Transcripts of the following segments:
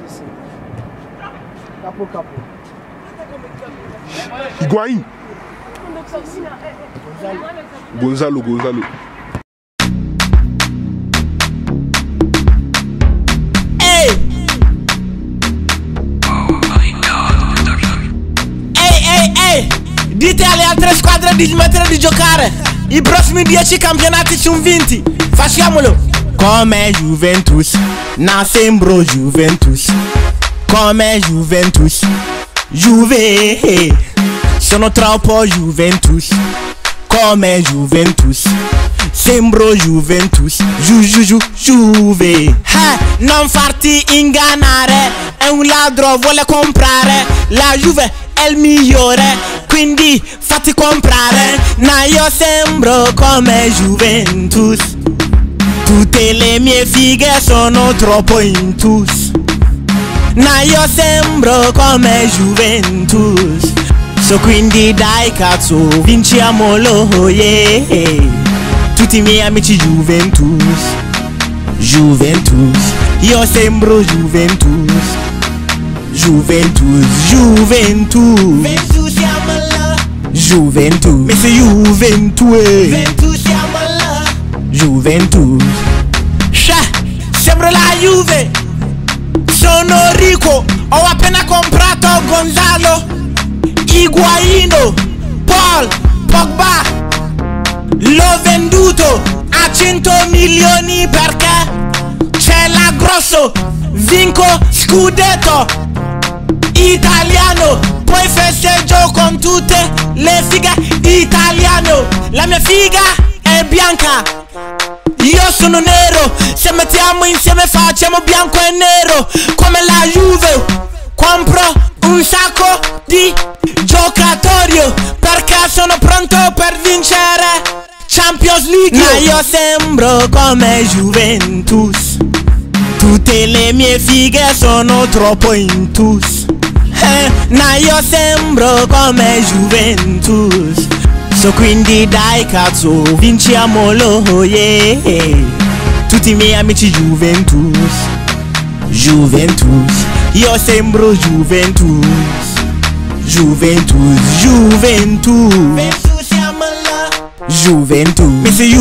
Sì. Capo. Higuaín. Gonzalo. Ehi, dite alle altre squadre di smettere di giocare. I prossimi 10 campionati sono vinti. Facciamolo. Come Juventus, na Sembro Juventus. Come Juventus, Juve. Sono troppo Juventus. Come Juventus, Sembro Juventus. Juve. Non farti ingannare. È un ladro, vuole comprare. La Juve è il migliore, quindi fatti comprare. Ma io sembro come Juventus. Tutte le mie fighe sono troppo intus. Ma io sembro come Juventus. So quindi dai cazzo, vinciamolo, yeah. Tutti i miei amici Juventus. Io sembro Juventus. Juventus. Mi sei Juventus. Sembro la Juve. Sono ricco, ho appena comprato Gonzalo, Higuaín, Paul, Pogba. L'ho venduto a 100 milioni perché c'è la grosso. Vinco scudetto italiano, poi festeggio con tutte le fighe italiano. La mia figa è bianca, io sono nero. Se mettiamo insieme facciamo bianco e nero. Come la Juve compro un sacco di giocatori perché sono pronto per vincere Champions League. Ma io sembro come Juventus. Tutte le mie fighe sono troppo intus. Ma io sembro come Juventus. So quindi dai cazzo, vinciamolo, yeah. Tutti i miei amici Juventus. Io sembro Juventus. Mi sei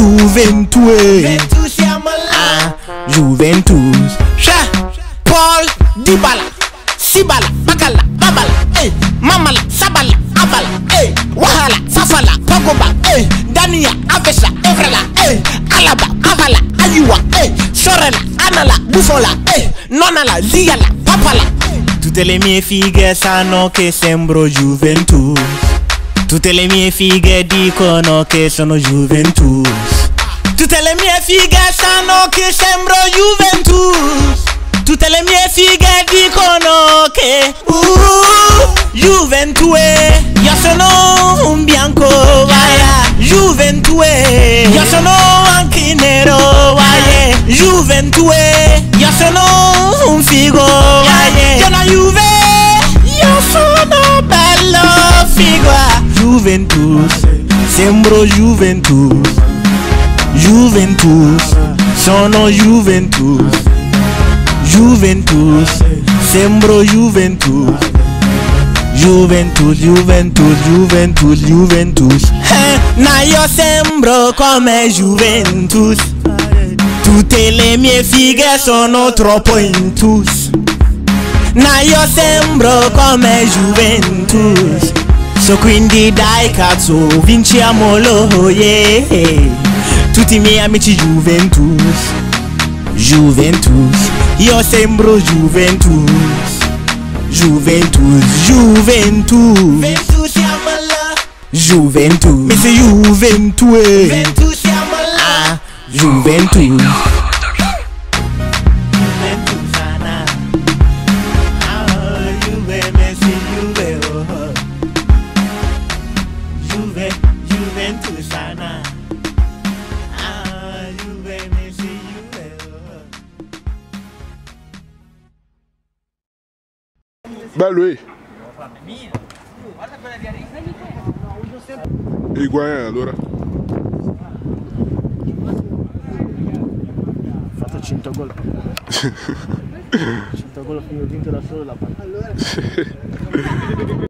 Juventus. Paul Dybala, Sibala, Bakala, Babala, Mamala, Sabala, Abala, Wahala, Fafala, Pogba, Dania, Avesa, Evrala, Alaba, Avala, Ayua, Sorella, Anala, Bufola, Nonala, Ziala, Papala. Tutte le mie fighe sanno che sembro Juventus. Tutte le mie fighe dicono che sono Juventus. Tutte le mie fighe sanno che sembro Juventus. Tutte le mie fighe dicono che Juventus. Io sono un bianco, Juventus. Io sono anche nero, Juventus. Io sono un figo, io la Juve. Io sono bello, figo. Juventus, sembro Juventus. Sono Juventus. Sembro Juventus. Ma io sembro come Juventus. Tutte le mie fighe sono troppo intus. Ma io sembro come Juventus. So quindi dai cazzo, vinciamolo, yeah. Tutti i miei amici Juventus. Io sembro Juventus. Mi sei Juventus. Bello, Higuaín allora. Ha fatto 100 gol. Quello finito vinto da solo da parte. Allora.